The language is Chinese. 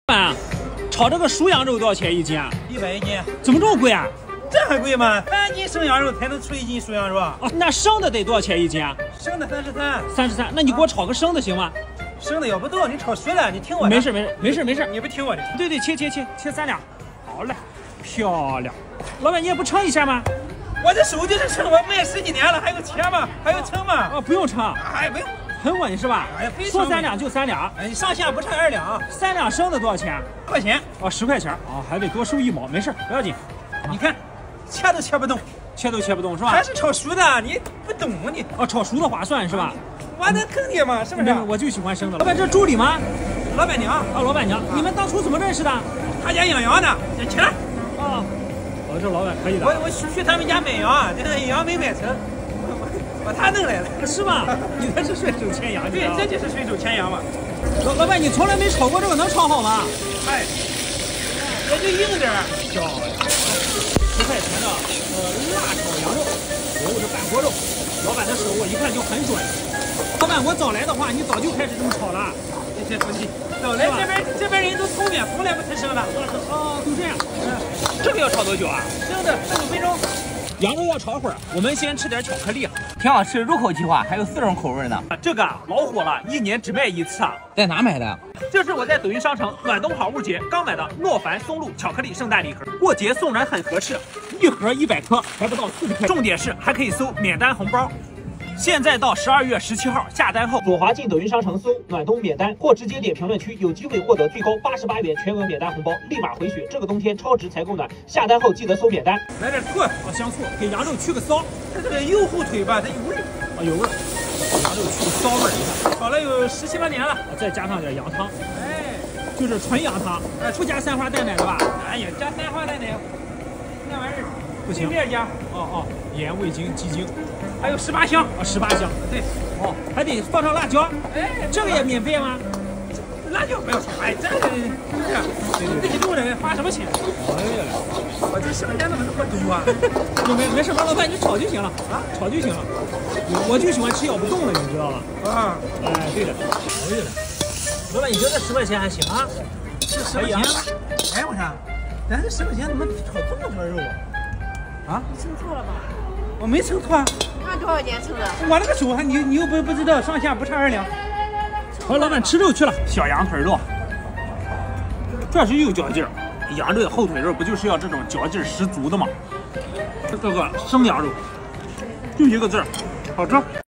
爸，炒这个熟羊肉多少钱一斤啊 ？100一斤。 怎么这么贵啊？ 这还贵吗？3斤生羊肉才能出1斤熟羊肉啊！ 那生的得多少钱一斤啊生的33。 33，那你给我炒个生的行吗？ 生的要不动，你炒熟了，你听我的。 没事， 你不听我的。 对，切3两。好嘞，漂亮。老板，你也不称一下吗？ 我这手就是称，我卖10几年了，还有钱吗？还要称吗？ 啊，不用称。 哎，不用。 很稳是吧？ 哎呀， 说3两就3两。 哎，上下不差2两。 3两生的多少钱 ？10块钱。 哦，10块钱。哦，还得多收1毛，没事，不要紧。 你看，切都切不动， 切都切不动是吧？ 还是炒熟的，你不懂你。 哦，炒熟的划算是吧？ 我能坑你吗？是不是？ 我就喜欢生的。老板，这助理吗？ 老板娘。 啊，老板娘，你们当初怎么认识的？ 他家养羊的，起来。 啊，这老板可以的。 我去他们家买羊，这个羊没买成，把他弄来了。 是吗？你这是顺手牵羊。 对，这就是顺手牵羊嘛。 老板，你从来没炒过这个，能炒好吗？ 哎，也就硬点儿。 漂亮。10块钱的辣炒羊肉，这板锅肉，老板的手我一看就很准。老板，我早来的话，你早就开始这么炒了。 谢谢兄弟。早来这边人都聪明，从来不吃生的。 哦，都这样。这个要炒多久啊？ 生的15分钟。 羊肉要炒会儿，我们先吃点巧克力啊。 挺好吃，入口即化，还有4种口味呢。 这个老火了，1年只卖1次啊。 在哪买的？ 这是我在抖音商城暖冬好物节刚买的诺凡松露巧克力圣诞礼盒，过节送人很合适，一盒100颗，还不到40块。重点是还可以搜免单红包。现在到12月17号下单后，左滑进抖音商城搜暖冬免单，或直接点评论区，有机会获得最高88元全额免单红包，立马回血。这个冬天超值采购暖，下单后记得搜免单。 来点醋， 香醋，给羊肉去个骚。 它这个右后腿吧，它有味儿啊，有味儿。羊肉去个骚味儿，你看， 炒了有17、18年了。 再加上点羊汤， 哎， 就是纯羊汤，不加3花淡奶的吧？ 哎呀，加3花淡奶，那玩意儿不行， 面加。 盐、味精、鸡精。 还有18香啊，18香， 对， 还得放上辣椒， 哎， 这个也免费吗？ 辣椒不要钱，哎，这是自己种人花什么钱？ 哎呀， 我这省钱怎么这么多啊？ 没事，老板你炒就行了啊，炒就行了，我就喜欢吃咬不动的，你知道吧？ 啊， 哎，对的，可以的。老板，你觉得10块钱还行啊？ 这10块钱，哎，我看，咱这10块钱怎么炒这么多肉啊？啊？ 你称错了吧？ 我没称错。 按多少钱称的？ 我那个手还你又不知道，上下不差2两。 好，老板吃肉去了，小羊腿肉，这是有嚼劲儿。羊肉的后腿肉不就是要这种嚼劲十足的吗？这个生羊肉，就一个字儿，好吃。